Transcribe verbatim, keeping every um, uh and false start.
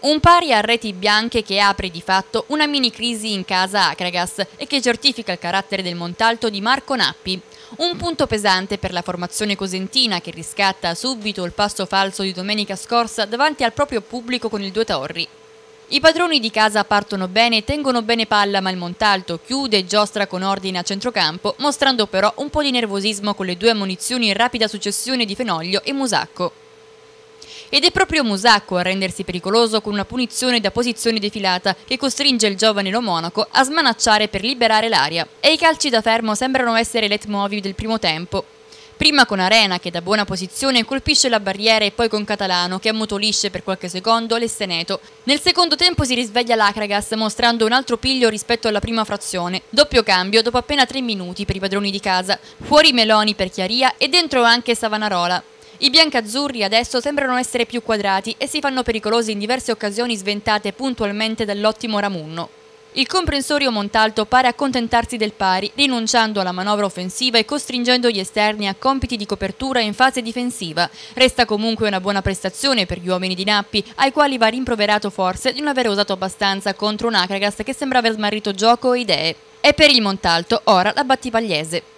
Un pari a reti bianche che apre di fatto una mini crisi in casa Akragas e che certifica il carattere del Montalto di Marco Nappi. Un punto pesante per la formazione cosentina che riscatta subito il passo falso di domenica scorsa davanti al proprio pubblico con il Due Torri. I padroni di casa partono bene e tengono bene palla, ma il Montalto chiude e giostra con ordine a centrocampo, mostrando però un po' di nervosismo con le due ammonizioni in rapida successione di Fenoglio e Musacco. Ed è proprio Musacco a rendersi pericoloso con una punizione da posizione defilata che costringe il giovane Lo Monaco a smanacciare per liberare l'aria. E i calci da fermo sembrano essere leitmotiv del primo tempo. Prima con Arena che da buona posizione colpisce la barriera e poi con Catalano che ammutolisce per qualche secondo l'Esteneto. Nel secondo tempo si risveglia l'Akragas mostrando un altro piglio rispetto alla prima frazione. Doppio cambio dopo appena tre minuti per i padroni di casa. Fuori Meloni per Chiaria e dentro anche Savanarola. I biancazzurri adesso sembrano essere più quadrati e si fanno pericolosi in diverse occasioni sventate puntualmente dall'ottimo Ramunno. Il comprensorio Montalto pare accontentarsi del pari, rinunciando alla manovra offensiva e costringendo gli esterni a compiti di copertura in fase difensiva. Resta comunque una buona prestazione per gli uomini di Nappi, ai quali va rimproverato forse di non aver usato abbastanza contro un Akragas che sembra aver smarrito gioco e idee. E per il Montalto ora la Battipagliese.